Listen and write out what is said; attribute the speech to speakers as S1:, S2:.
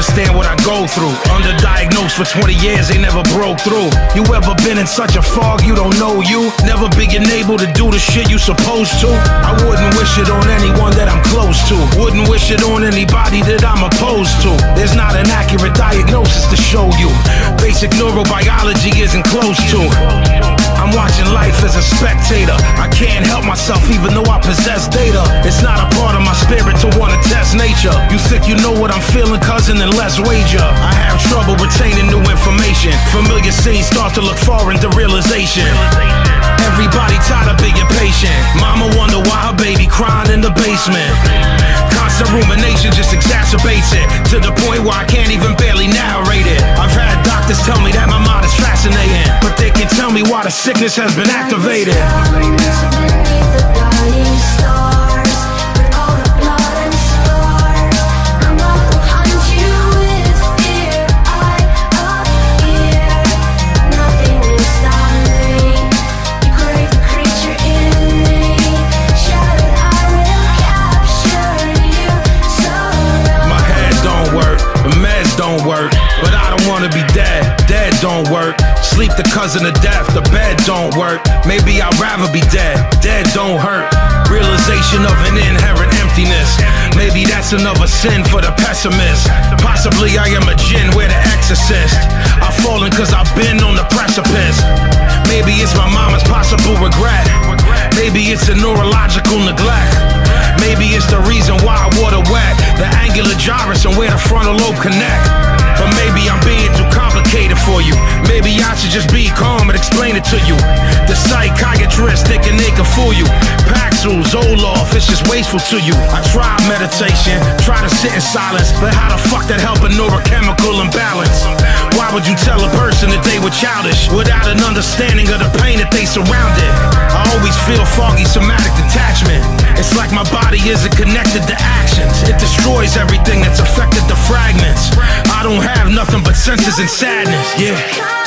S1: understand what I go through. Underdiagnosed for 20 years, they never broke through. You ever been in such a fog you don't know you? Never being able to do the shit you supposed to? I wouldn't wish it on anyone that I'm close to. Wouldn't wish it on anybody that I'm opposed to. There's not an accurate diagnosis to show you. Basic neurobiology isn't close to. I'm watching life as a spectator. I can't help myself even though I possess data. It's not a part of my spirit to wanna test nature. You think you know what I'm feeling, cousin, then let's wager. I have trouble retaining new information. Familiar scenes start to look foreign to realization. Everybody tired of being patient. Mama wonder why her baby crying in the basement. Constant rumination just exacerbates it, to the point where I can't even barely narrate it. I've had doctors tell me that my mind is fascinating, but they can tell me why the sickness has been activated. Don't work, but I don't wanna be dead. Dead don't work. Sleep the cousin of death. The bed don't work. Maybe I'd rather be dead. Dead don't hurt. Realization of an inherent emptiness. Maybe that's another sin for the pessimist. Possibly I am a jinn, we're the exorcist. I've fallen cause I've been on the precipice. Maybe it's my mama's possible regret. Maybe it's a neurological neglect. Maybe it's the reason why I water wet. The angular gyrus and where the frontal lobe connect. But maybe I'm being too complicated for you. Maybe I should just be calm and explain it to you. The psychiatrist thinking they can fool you. Paxil, Zoloft, it's just wasteful to you. I tried meditation, try to sit in silence, but how the fuck that help a neurochemical imbalance? Why would you tell a person that they were childish without an understanding of the pain that they surrounded? I always feel foggy somatic detachment. It's like my body isn't connected to actions. It destroys everything that's affected to fragments. I don't have nothing but senses and sadness, yeah.